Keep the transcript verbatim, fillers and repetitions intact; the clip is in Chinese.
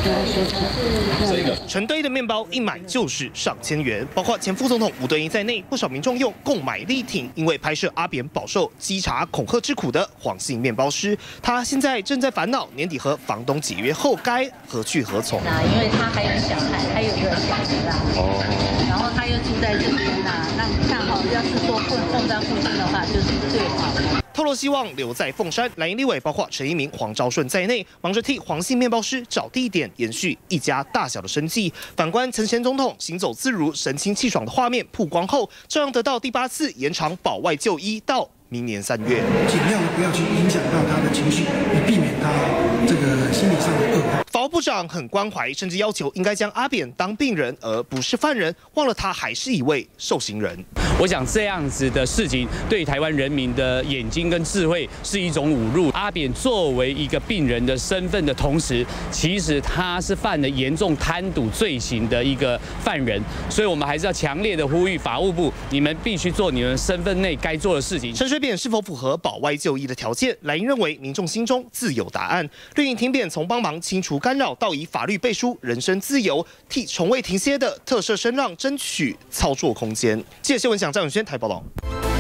成堆的面包一买就是上千元，包括前副总统吴敦义在内，不少民众用购买力挺因为拍摄阿扁饱受稽查恐吓之苦的黄姓面包师，他现在正在烦恼年底和房东解约后该何去何从。 那因为他还有小孩，还有个小孩啦，哦，然后他又住在这边啦，那看好要是说凤凤山附近的话，就是最好的。 透露希望留在凤山，蓝营立委包括陈一鸣、黄昭顺在内，忙着替黄姓面包师找地点，延续一家大小的生计。反观陈前总统行走自如、神清气爽的画面曝光后，照样得到第八次延长保外就医到明年三月。 尽量不要去影响到他的情绪，以避免他这个心理上的恶化。 法务部长很关怀，甚至要求应该将阿扁当病人，而不是犯人，忘了他还是一位受刑人。 我想这样子的事情对台湾人民的眼睛跟智慧是一种侮辱。阿扁作为一个病人的身份的同时，其实他是犯了严重贪赌罪行的一个犯人，所以我们还是要强烈的呼吁法务部，你们必须做你们身份内该做的事情。 陈水扁是否符合保外就医的条件？蓝营认为民众心中自有答案。绿营停扁从帮忙清除干扰到以法律背书人身自由，替从未停歇的特赦声浪争取操作空间。记者谢文祥、张永轩台报道。